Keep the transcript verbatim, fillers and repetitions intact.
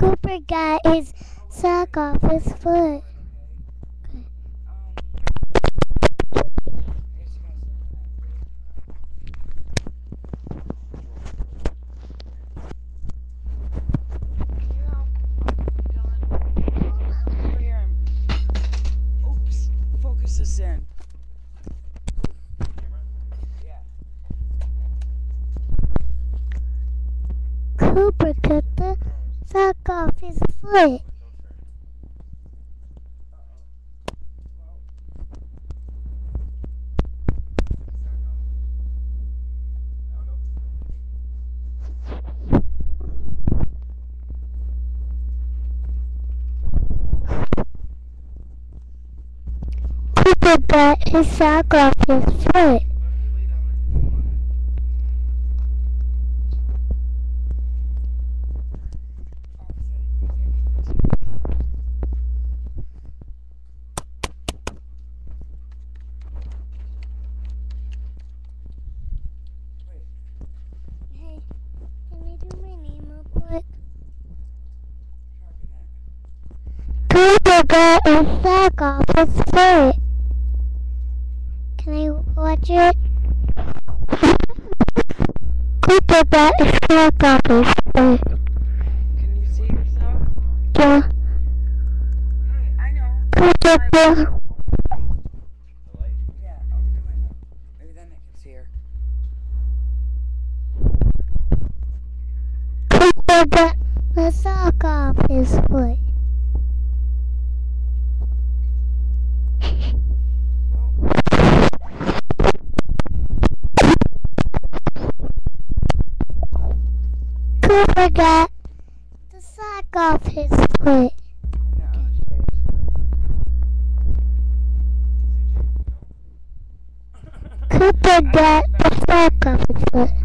Cooper got his sock off his foot. Oops, focus this in. Cooper took the sock off his foot. Cooper got his sock off his foot. Hey, can we do my name real quick? Cooper got his sock off his foot. Can I watch it? Cooper got his sock off his foot. Can you see yourself? Yeah. Hey, I know. Cooper got... Yeah, okay, wait. Maybe then it can see her. Cooper got the sock off his foot. Cooper got the sock off his foot. Cooper got the sock off his foot.